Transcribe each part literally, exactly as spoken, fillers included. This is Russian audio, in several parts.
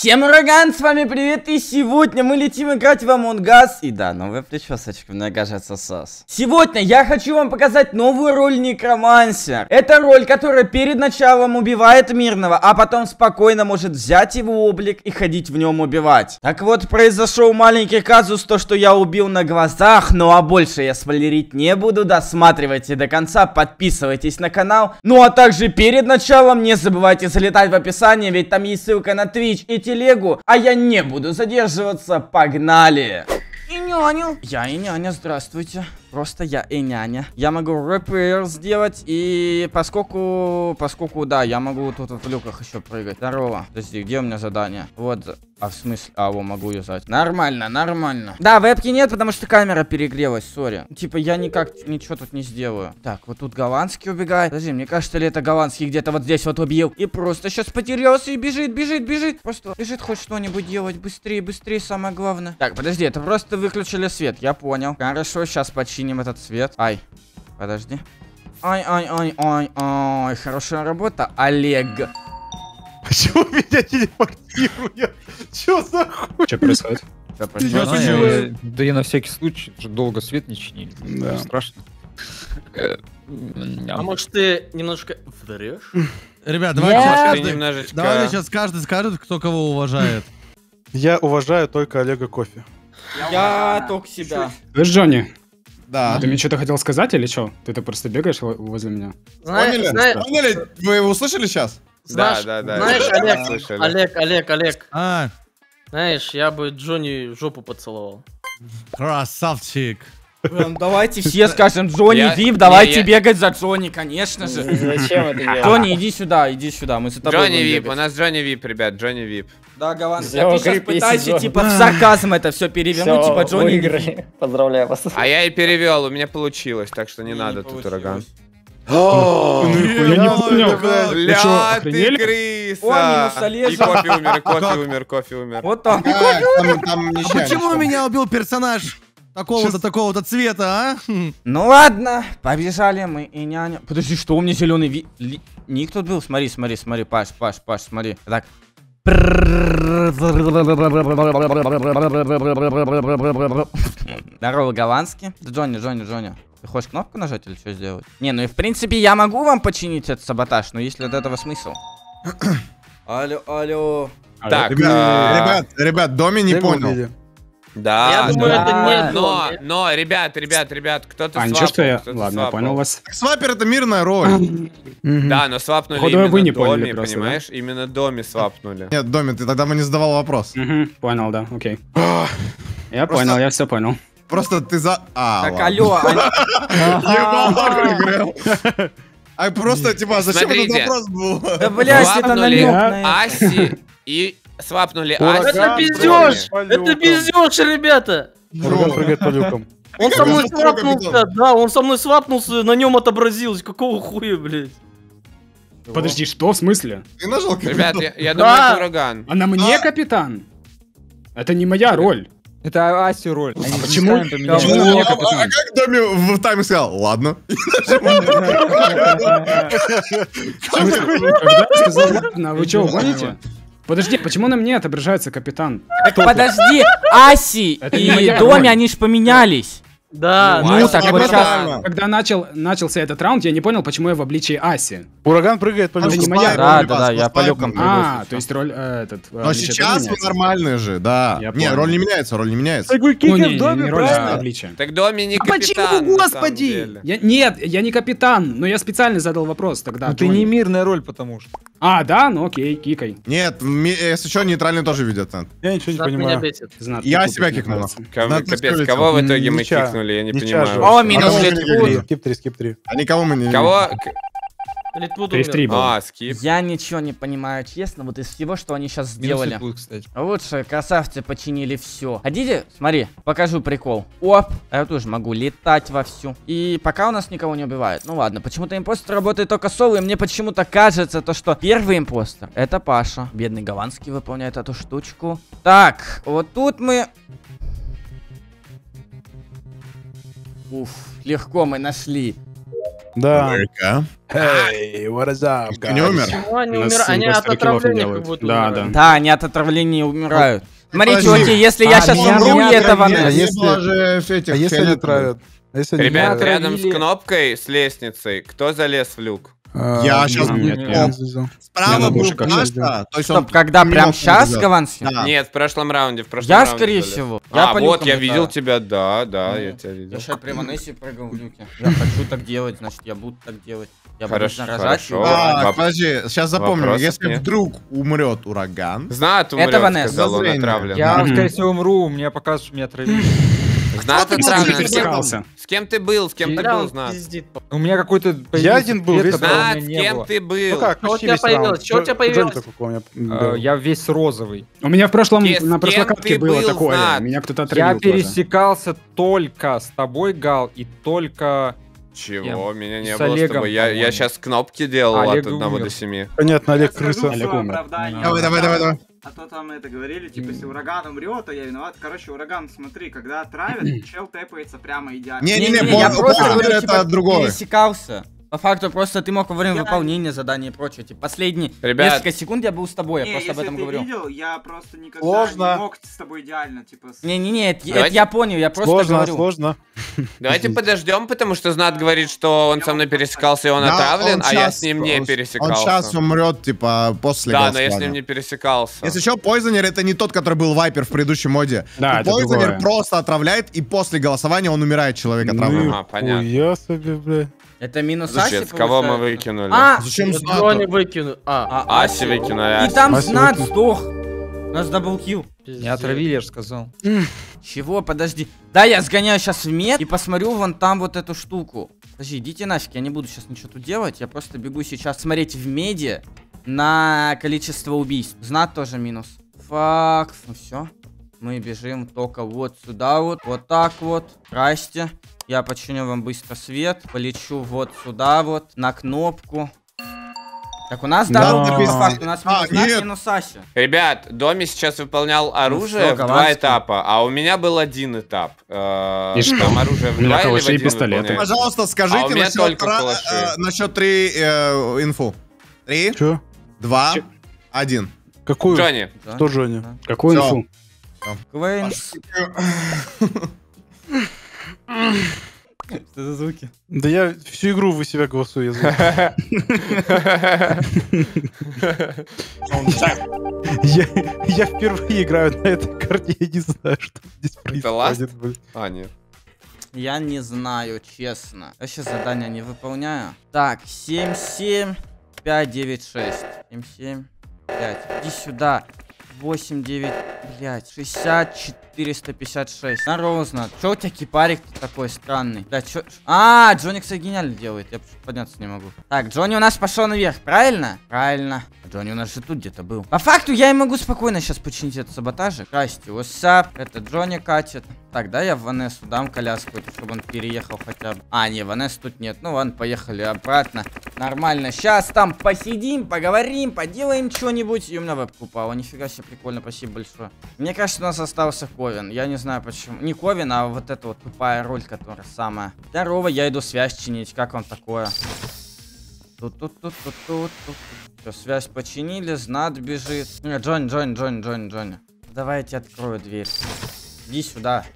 Всем ураган, с вами привет, и сегодня мы летим играть в Among Us. И да, новая причесочка, мне кажется, сос. Сегодня я хочу вам показать новую роль Некромансер. Это роль, которая перед началом убивает мирного, а потом спокойно может взять его облик и ходить в нем убивать. Так вот, произошел маленький казус, то что я убил на глазах, ну а больше я спойлерить не буду. Досматривайте до конца, подписывайтесь на канал. Ну а также перед началом не забывайте залетать в описание, ведь там есть ссылка на Twitch и телегу, а я не буду задерживаться, погнали! И няня. Я и няня, здравствуйте. Просто я и няня. Я могу репейр сделать, и поскольку, поскольку, да, я могу тут в люках еще прыгать. Здорово. Подожди, где у меня задание? Вот, а в смысле, а, его могу юзать. Нормально, нормально. Да, вебки нет, потому что камера перегрелась, сори. Типа, я никак ничего тут не сделаю. Так, вот тут голландский убегает. Подожди, мне кажется, ли это голландский где-то вот здесь вот убил. И просто сейчас потерялся и бежит, бежит, бежит. Просто бежит, хоть что-нибудь делать. Быстрее, быстрее, самое главное. Так, подожди, это просто выключили свет, я понял. Хорошо, сейчас починим этот свет. Ай, подожди. Ай, ай, ай, ай, ай. Хорошая работа, Олег. Почему меня телепортирует? Че за хуй? Что происходит? Что происходит? Да я на всякий случай, уже долго свет не чинили. Да. Страшно. А может ты немножко врешь? Ребят, давайте сейчас каждый, немножечко... давайте сейчас каждый скажет, кто кого уважает. Я уважаю только Олега Кофе. Я только себя. Ты Джонни? Да. Ты мне что-то хотел сказать или что? Ты так просто бегаешь возле меня? Поняли? Знаешь, Поняли? Вы его услышали сейчас? да, да, да. Знаешь, Олег, Олег, Олег, Олег. А, Знаешь, я бы Джонни жопу поцеловал. красавчик. Прям давайте все скажем Джонни Я- Вип, давайте не, я- бегать за Джонни, конечно же. Зачем это делать? Джонни, иди сюда, иди сюда, мы за тобой Джонни будем Вип, бегать. у нас Джонни Вип, ребят, Джонни Вип. Да, голландский, Всё, а ты сейчас крепись, пытайся Джонни. типа в сарказм это все перевернуть, типа Джонни Вип. выиграли. Поздравляю вас. А я и перевел, у меня получилось, так что не Не, надо не тут получилось. ураган. Я не понял. Бля, чё, ты охренели? крыса! О, минус Олежа. И кофе умер, и кофе умер, кофе умер. Вот так. Почему меня убил персонаж такого-то, такого-то цвета, а? Ну ладно, побежали мы и няня. Подожди, что у меня зеленый ви... ли- ник тут был? Смотри, смотри, смотри, Паш, Паш, Паш, смотри. Так. Здорово, голландский. Джонни, Джонни, Джонни. Ты хочешь кнопку нажать или что сделать? Не, ну и в принципе я могу вам починить этот саботаж, но есть ли от этого смысл? Алло, алло. Так, Ребят, а, ребят, ребят, Доми не понял. да, Я думаю, да. это не но, Доми. но, ребят, ребят, ребят, кто-то А, ничего, свапнул, что я... кто-то Ладно, я свапнул. понял вас. Свапер это мирная роль. Да, но свапнули Походу, именно вы не Доми, поняли просто, понимаешь? Именно Доми свапнули. Нет, Доми, ты тогда бы не задавал вопрос. Угу, понял, да, окей. Я понял, я все понял. Просто ты за... А, Так, ладно. алло, алло. Ебал, выиграл. А просто, типа, зачем этот Смотрите. вопрос был? Да блядь, это Свапнули намек на это. Аси и свапнули Аси. Это и пиздёж! Доми. Это пиздёж, ребята! Прыгает по люкам. Он со мной Сколько свапнулся, да, он со мной свапнулся, на нем отобразилось. Какого хуя, блядь? Подожди, что в смысле? Ты нажал Ребят, я, я думаю, Да. это ураган. А на мне капитан? Это не моя роль. Это Аси роль. А почему? Почему на Почему? мне А а капитан? как Доми в тайме сказал? Ладно. Когда я сказал ладно, вы что, гоните? Подожди, почему на мне отображается капитан? Так подожди, Аси Это не и моя Доми, роль. они ж поменялись. Да, Ну, Ну Аси так я вот просто- сейчас. Когда начал, начался этот раунд, я не понял, почему я в обличии Аси. Ураган прыгает по Это люкам. не моя Да, роль, да, да, ребят, я по спасибо. люкам прыгаю. А, то есть роль э, этот. Но обличие тоже сейчас вы меняется? нормальные же, да. Я Не, понял. роль не меняется, роль не меняется. Так вы Ну, не, кикер не, в доме, не роль, а правильно? обличие. Так Доми не А капитан, почему, на самом господи? деле. Я, нет, я не капитан, но я специально задал вопрос тогда. Ну ты Джонни. не мирная роль, потому что. А, да? Ну окей, кикай. Нет, ми- если что, нейтральные тоже видят. Над. Я ничего не так меня понимаю. бесит. Знатный Я купик, себя мне кикнул. кажется. Кого- Надо Капец, скрыть. кого в итоге мы Нича. кикнули, я не Нича понимаю. же. О, А минус кого мы не Литвуд. говорили? Скип три, скип три. А никого мы не... Кого? Литвуд Три в три умер. было. А, скип. Я ничего не понимаю, честно, вот из всего, что они сейчас сделали. Минус кстати. Лучше красавцы починили все. Хотите? Смотри, покажу прикол. Оп, а я тоже могу летать вовсю. И пока у нас никого не убивает. Ну ладно, почему-то импостер работает только соло, и мне почему-то кажется, то, что первый импостер — это Паша. Бедный голландский выполняет эту штучку. Так, вот тут мы... Уф, легко мы нашли. Да. Америка. Эй, what is up, Ты не умер? Почему они У нас умирают? Они семьдесят от килов отравления делают. как будто Да, умирают. Да, они от отравления умирают. Смотрите, Подожди. окей, если я А, сейчас меня- умру, меня и это отравили. А Ванесса. если- Не было же этих А если они фиолетовых. травят? А если они Ребят, травят? рядом с отравили. кнопкой, с лестницей, кто залез в люк? А, Я щас нет, нет, нет, нет. не залезал. Справа надо был больше как сейчас Паша, то есть он... Стоп, когда прям минут сейчас, назад. Каванский? Да. Нет, в прошлом раунде, в прошлом Я, раунде скорее залез. всего. Я А, по вот, люкам я летаю. видел тебя, да, да, Ну, я тебя Я видел. сейчас при Ванессе прыгал в люке. Я хочу так делать, значит, я буду так делать. Я Хорошо, буду заражать. хорошо. и- Так, Воп- подожди, сейчас запомню. вопросов Если нет. вдруг умрет ураган, Знат умрет, Это Ванесса. сказал, он Зрение. отравлен. Я, Мгм. скорее всего, умру, мне покажут, что меня отравили. Знат Кто ты отравлен. можешь С кем- пересекался? С кем ты был, с кем ты Бля, был, он Знат? пиздит. У меня какой-то Я появился один был, цвет, весь которого у Знат, меня с не кем было. ты Ну был? как, Что у почти тебя весь раунд. появилось? Что у тебя Джон- появилось? Джон только у меня Э, был. Я весь розовый. У меня в прошлом, С на прошлой кем катке ты было был, такое. Знат? Меня кто-то Я отравил тоже. пересекался только с тобой, Гал, и только... Чего? Меня не С было с Олегом, тобой. Я, я по-моему. сейчас кнопки делал Олег от одного умер. до семи. Понятно, Олег Я скажу крыса. всё Олег умер. оправдание. Давай, давай, давай, давай. А то там это говорили, типа, если ураган умрет, то я виноват. Короче, ураган, смотри, когда отравят, чел тэпается прямо идеально. Не-не-не, Не-не-не, я пон- просто пон- говорю, это типа, другое. пересекался. По факту, просто ты мог во время Я- выполнения задания и прочее. Типа, последние Ребят. несколько секунд я был с тобой, я Не, просто об если этом ты говорю. видел, я просто никогда Сложно. не мог с тобой идеально, типа... с- Не-не-не, это, это Давайте- я понял, я просто Сложно, говорю. сложно. Давайте подождем, потому что Знат говорит, что он со мной пересекался и он Да, отравлен, он а я щас- с ним не он- пересекался. Он сейчас умрет, типа, после Да, но я с голосования. ним не пересекался. Если что, Пойзонер это не тот, который был Вайпер в предыдущем моде. Да, это Пойзонер другое. просто отравляет, и после голосования он умирает, человек отравлен. Ага, понятно. Я себе, бля. Это минус Слушай, Аси, с кого мы получается? выкинули? А, Зачем Вот Знату? Джонни выкину. А, а, Аси выкинули, и Аси. там Аси Знат выкинул. сдох. У нас даблкил. Меня отравили, я же сказал. Чего? Подожди. Да, я сгоняю сейчас в мед и посмотрю вон там вот эту штуку. Подожди, идите нафиг, я не буду сейчас ничего тут делать. Я просто бегу сейчас смотреть в меди на количество убийств. Знат тоже минус. Фак. Ну все. Мы бежим только вот сюда вот. Вот так вот. Здрасте. Я починю вам быстро свет. Полечу вот сюда вот. На кнопку. Так, у нас Да, даблкил, без- по факту. У нас А, минус Знат, нет. минус Ася. Ребят, Доми сейчас выполнял оружие всё, в два Ковальский. этапа, а у меня был один этап. Э, И что? Там оружие в У меня два или в калаши и один пистолеты. выполняется? Пожалуйста, А у скажите меня насчет, только ра- калаши. э, насчет три э, инфу. Три, Чё? два, Чё? один. Какую? Джонни, Да. Кто Джонни? Какую Всё. инфу? Квейнс. Что за звуки? Да я всю игру вы себя голосую. Я, я, я впервые играю на этой карте, я не знаю, что здесь происходит. блин. А, нет. Я не знаю, честно. Я сейчас задание не выполняю. Так, семь семь пять девять шесть. семь семь пять. Иди сюда. восемь девять, блядь, шестьдесят четыреста пятьдесят шесть. Здорово, Знат. Чё у тебя кипарик такой странный? Да, чё... А, Джонни, кстати, гениально делает. Я почему-то подняться не могу. Так, Джонни у нас пошел наверх, правильно? Правильно. Джонни у нас же тут где-то был. По факту я и могу спокойно сейчас починить этот саботажик. Здрасте, what's Это Джонни катит. Так, да, я Ванессу дам коляску, чтобы он переехал хотя бы. А, не, Ванессы тут нет. Ну ладно, поехали обратно. Нормально. Сейчас там посидим, поговорим, поделаем что-нибудь. И у меня вебка упала. Нифига себе, прикольно, спасибо большое. Мне кажется, у нас остался Ковен. Я не знаю почему. Не Ковен, а вот эта вот тупая роль, которая самая. Здорово, я иду связь чинить. Как вам такое? Тут-тут-тут-тут-тут. Все, связь починили, Знат бежит. Нет, Джонни, Джонни, Джонни, Джонни, Джонни. Давайте открою дверь. Иди сюда.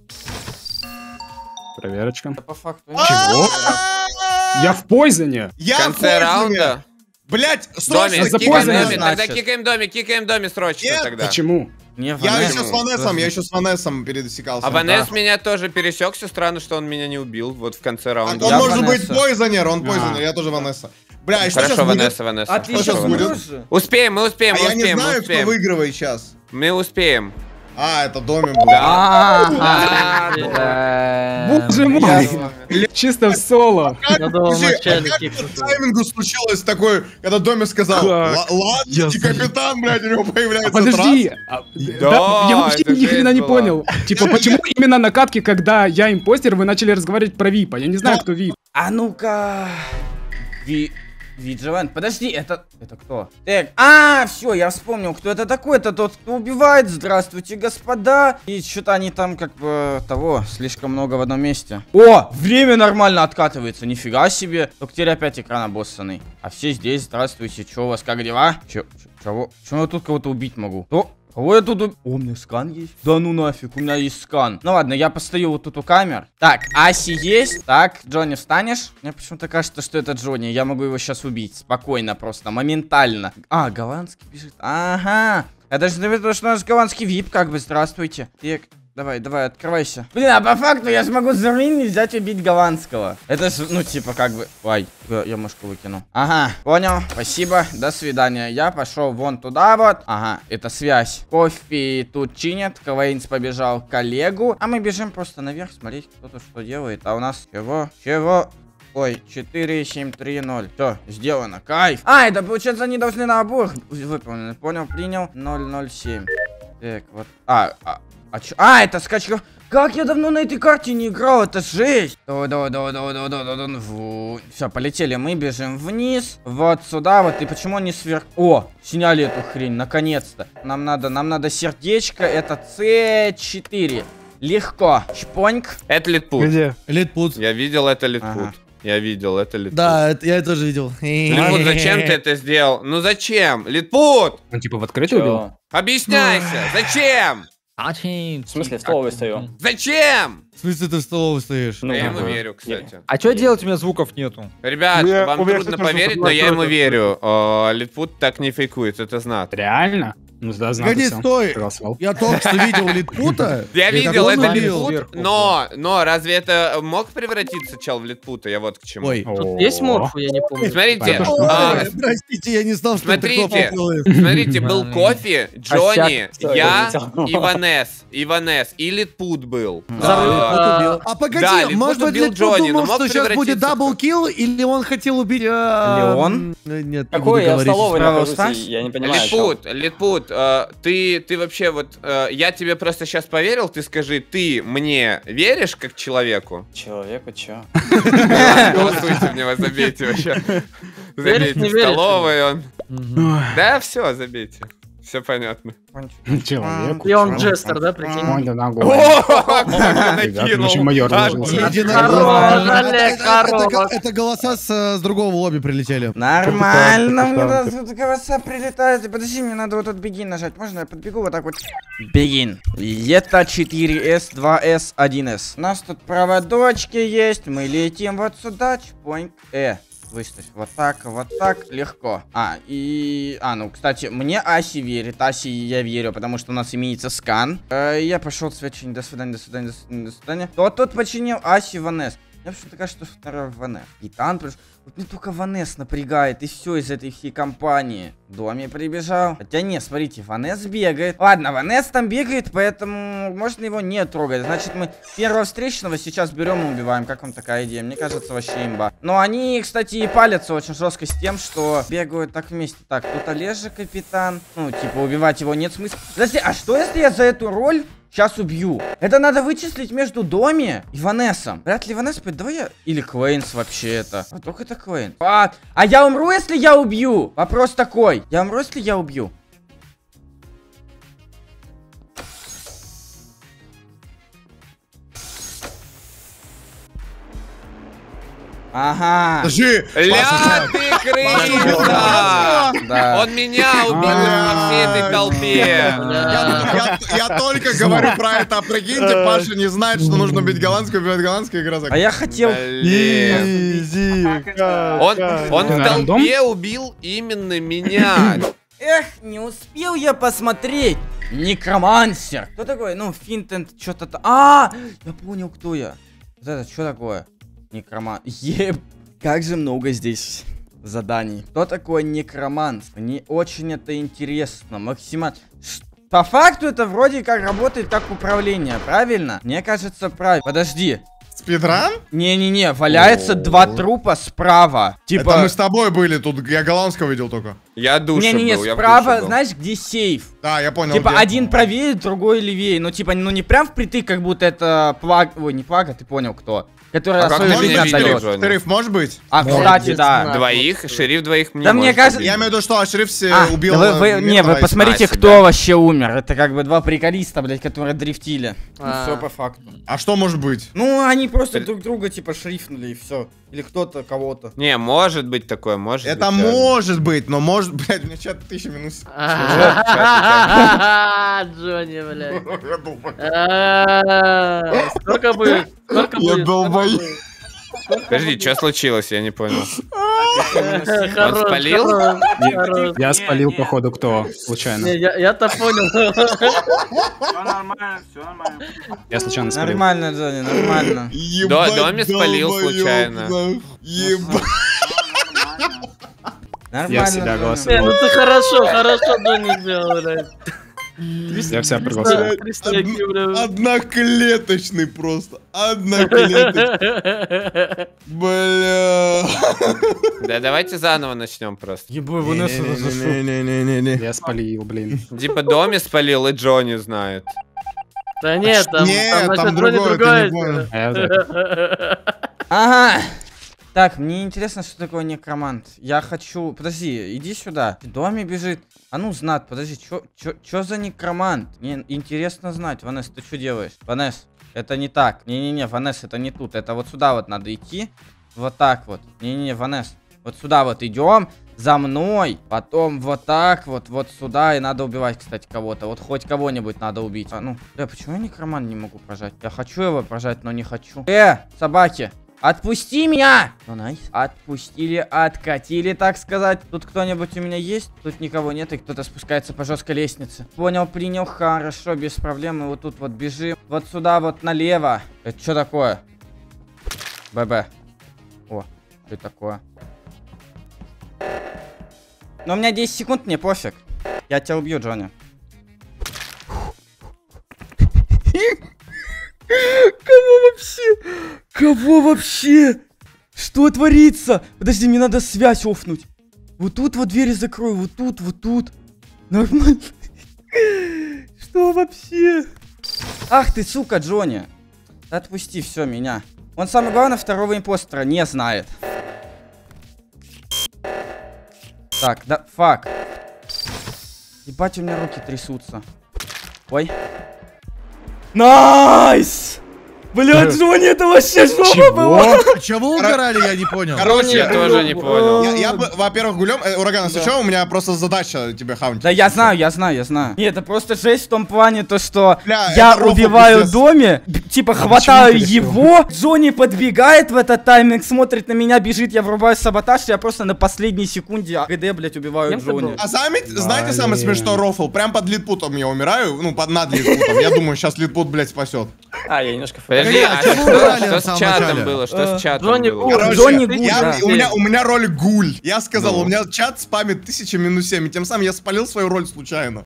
Проверочка. Да по факту. Чего? Я в пойзоне. В Я конце Пойзонер. раунда... Блядь, Доми, срочно за кикаем Пойзонер, Доми, тогда значит. кикаем Доми, кикаем Доми срочно Нет, тогда. Почему? Не, Я Ванесса. еще с Ванессом, я еще с Ванессом пересекался. А Ванесс Да. меня тоже пересекся, странно, что он меня не убил, вот в конце Так раунда. он Я может Ванесса. быть Пойзонер, он А. Пойзонер, я тоже Ванесса. Бля, и что Хорошо, сейчас будет? Ванесса, Ванесса. А ты Хорошо, сейчас сейчас будет? Ванесса. умрешь же? Успеем, мы успеем, А мы я не успеем, мы знаю, кто успеем. выигрывает сейчас. Мы успеем. А, это Доми был. Да. А, Да. Боже мой! Чисто в соло. Надо было Подожди, а вначале как кикнуть. по таймингу случилось такое, когда Доми сказал, Как? «Ла- ладно, Я и капитан, блядь, у него появляется Подожди. трасс». а, Да, да, я вообще это ни хрена жесть не была. понял. Типа, почему именно на катке, когда я импостер, вы начали разговаривать про випа? Я не знаю, Ну, кто вип. А ну-ка. Ви... Vigilante. Подожди, это... Это кто? Так, а, все, я вспомнил, кто это такой. Это тот, кто убивает. Здравствуйте, господа. И что-то они там как бы того, слишком много в одном месте. О, время нормально откатывается. Нифига себе. Только теперь опять экран обоссанный. А все здесь, здравствуйте. Че у вас, как дела? Че, чего? Чего я тут кого-то убить могу? О, кого я тут уб... О, у меня скан есть? Да ну нафиг, у меня есть скан. Ну ладно, я постою вот тут у камер. Так, Аси есть. Так, Джонни, встанешь? Мне почему-то кажется, что это Джонни. Я могу его сейчас убить. Спокойно просто, моментально. А, голландский бежит. Ага. Это же потому, что у нас голландский вип, как бы, здравствуйте. Так. Давай, давай, открывайся. Блин, а по факту я смогу за Ринни взять и убить голландского. Это ж, ну, типа, как бы... Ой, я, я мышку выкину. Ага, понял, спасибо, до свидания. Я пошел вон туда вот. Ага, это связь. Кофе тут чинят, Квейнс побежал к коллегу. А мы бежим просто наверх смотреть, кто тут что делает. А у нас чего? Чего? Ой, четыре, семь, три, ноль. Все, сделано, кайф. А, это получается они должны на обоих выполнены. Понял, принял. ноль ноль семь. Так, вот. А, а. А, чё? А, это скачка. Как я давно на этой карте не играл, это жесть. Все, полетели, мы бежим вниз. Вот сюда, вот, и почему не сверх... О, сняли эту хрень, наконец-то. Нам надо, нам надо сердечко, это С четыре. Легко, чпоньк. Это Литпут. Где? Литпут. Я видел это Литпут. Ага. Я видел это Литпут. Да, это, я это тоже видел. Литпут, зачем ты это сделал? Ну зачем? Литпут! Он типа в открытую убил? Объясняйся, зачем? В смысле, в столовой стою? Зачем? В смысле ты в столовой стоишь? Ну, Я ему ага. верю, кстати. А что делать, у меня звуков нету? Ребят, Ну, я- вам у меня, трудно кстати, поверить, просто но я ему настройка. верю. О, Литпут так не фейкует, это знак. Реально? Ну, да, знаю. Погоди, стой! Я только что видел Литпута. Я и видел, так это он убил. Литпут, Сверху. но, но разве это мог превратиться чел в Литпута? Я вот к чему. Ой. Тут есть морфу, я не помню. Смотрите, Это что? а, Ой, простите, я не знал, что это смотрите, кто делает. смотрите, был Кофе, Джонни, всё, я, я улетел. Иванес, Иванес и Литпут был. Да, А, Литпут убил. А да, погоди, Литпут может быть, убил Литпут Джонни, но думал, мог что сейчас будет превратиться в даблкил, или он хотел убить... а, Леон? м, Нет, не Какой буду я в говорить. столовой Справа нахожусь, встань. и я не понимаю, о чём. Литпут, Литпут, э, ты, ты вообще вот, э, я тебе просто сейчас поверил, ты скажи, ты мне веришь как человеку? Человеку чё? Голосуйте мне, вас забейте вообще. Веришь, Забейте не в веришь? столовой он. Да, все, забейте. Все понятно. Человек. И он джестер, да, прикинь? Ой, да ногой. О, как Ребята, накинул. еще майор А, должен Иди быть. на- Хорош, Это- Олег, это- это- хорош. Это голоса с э, с другого лобби прилетели. Нормально, мне Капитан, тут тут голоса прилетают. Подожди, мне надо вот тут бегин нажать. Можно я подбегу вот так вот? Бегин. Это четыре эс, два эс, один эс. У нас тут проводочки есть. Мы летим вот сюда. Чпоньк. Э. Выставь вот так, вот так, легко. А, и... А, ну, кстати, мне Аси верит. Аси я верю, потому что у нас имеется скан. Э, я пошел свечень. До свидания, до свидания, до свидания, до свидания. Кто тут починил? Аси Ванес. Мне почему-то кажется, что второй Ванес. Гитан пришел. Вот мне только Ванес напрягает, и все из этой всей компании. В доме прибежал. Хотя нет, смотрите, Ванес бегает. Ладно, Ванес там бегает, поэтому можно его не трогать. Значит, мы первого встречного сейчас берем и убиваем. Как вам такая идея? Мне кажется, вообще имба. Но они, кстати, и палятся очень жестко с тем, что бегают так вместе. Так, тут Олежа капитан. Ну, типа, убивать его нет смысла. Подожди, а что если я за эту роль сейчас убью? Это надо вычислить между Доми и Ванесом. Вряд ли Ванес пойдет. Давай я... Или Квейнс вообще это. А вдруг это Квейн. А, а я умру, если я убью? Вопрос такой. Я умру, если я убью? Ага. Подожди! Ля ты крыса! Да. Он меня убил во всей этой толпе. Я, я- я только говорю про это, а прикиньте, Паша не знает, что нужно бить голландскую, убивать голландскую игра. А я хотел... Блин. Изи, как, Он, как. он Ты в на рандом? толпе убил именно меня. Эх, не успел я посмотреть. Некромансер. Кто такой? Ну, Финтенд, что-то... А, я понял, кто я. Вот это, что такое? Некроман... Еб... Как же много здесь заданий. Кто такой некроманс? Мне очень это интересно. Максимально... По факту это вроде как работает как управление, правильно? Мне кажется, правильно. Подожди. Спидран? Не-не-не, валяется два трупа справа. Типа... Это мы с тобой были, тут я голландского видел только. Я душем Не-не-не, был, я в справа, душе был. знаешь, где сейф? Да, я понял. Типа где. один правее, другой левее. Ну, типа, ну не прям впритык, как будто это плаг... Ой, не плага, ты понял, кто. Который А как свою ты жизнь меня отдает. видел, Джонни? Шериф может быть? А, кстати, да. Двоих, шериф двоих мне Да мне может кажется- убить. Я имею в виду, что шериф все А, убил... да вы, вы- э, не, вы мирного посмотрите, А, кто себя. вообще умер. Это как бы два приколиста, блядь, которые дрифтили. Ну, А. все по факту. А что может быть? Ну, они просто При- друг друга, типа, шрифнули и все. Или кто-то кого-то. Не, может быть такое, может Это быть. реально. может быть, но может... Блядь, у меня чат тысяча минут. Джонни, блядь. А, Сколько будет? Сколько Я будет? долбоеб. Подожди, что случилось, я не понял. Хорош, Он спалил? хорош, хорош. Я Не, спалил, не. походу, кто случайно. Не, я- Я-то понял. Все нормально, все нормально. Я случайно спалил. Нормально, Джонни, нормально. Ебать, Доми спалил долбоёб, случайно. нахуй. Ебать. Нормально, Я всегда Джонни. голосовал. Не, ну ты хорошо, хорошо Джонни сделал, блядь. Я вся проголосовал. триста ай кью, блядь. Одноклеточный просто. Одноклеточный. Бля. Да давайте заново начнем просто. Ебой, Ванесса разошу. Не-не-не-не-не. Я спалил, блин. Типа Доми спалил, и Джонни знает. Да нет, там Нет, там там насчет Джонни другое, ты другое. не понял. А я вот так. Ага. Так, мне интересно, что такое некромант. Я хочу... Подожди, иди сюда. В доме бежит. А ну, Знат, подожди, чё, чё, чё за некромант? Мне интересно знать. Ванесс, ты что делаешь? Ванесс, это не так. Не-не-не, Ванесс, это не тут. Это вот сюда вот надо идти. Вот так вот. Не-не-не, Ванесс. Вот сюда вот идем. За мной. Потом вот так вот. Вот сюда. И надо убивать, кстати, кого-то. Вот хоть кого-нибудь надо убить. А, ну, бля, почему я некромант не могу прожать? Я хочу его прожать, но не хочу. Э, собаки. Отпусти меня! Ну, найс. Отпустили, откатили, так сказать. Тут кто-нибудь у меня есть? Тут никого нет, и кто-то спускается по жесткой лестнице. Понял, принял, хорошо, без проблем. И вот тут вот бежим. Вот сюда вот налево. Это что такое? ББ. О, что это такое? Но у меня десять секунд, мне пофиг. Я тебя убью, Джонни. Кого вообще? Кого вообще? Что творится? Подожди, мне надо связь офнуть. Вот тут вот двери закрою, вот тут, вот тут. Нормально. Что вообще? Ах ты, сука, Джонни. Отпусти все меня. Он, самое главное, второго импостера не знает. Так, да, фак. Ебать, у меня руки трясутся. Ой. Найс! Бля, Джонни, это вообще жопа была! Чего вы угорали, я не понял. Короче, Я тоже не понял. Я, я бы, во-первых, гулем, э, ураган, если что, у меня просто задача тебе хаунтить. Да я знаю, я знаю, я знаю. Нет, это просто жесть в том плане, то что Бля, я это рофл, убиваю пиздец. доме, б- типа А хватаю почему ты решил? его, Джонни подбегает в этот тайминг, смотрит на меня, бежит, я врубаю саботаж, я просто на последней секунде ГД, блять, убиваю Кем ты Джонни. был? А сами, знаете, Блин. самый смешной рофл? Прям под литпутом я умираю, ну, под над литпутом. Я думаю, сейчас литпут, блядь, спасет. А, я немножко... Подожди, а чего что, убрали на что с самом чатом начале? было? Что с чатом Джонни было? Гуль. Короче, Джонни Гуль, я- да. у, меня, у меня роль гуль. Я сказал, Ну. у меня чат спамит тысяча минус семь, и тем самым я спалил свою роль случайно.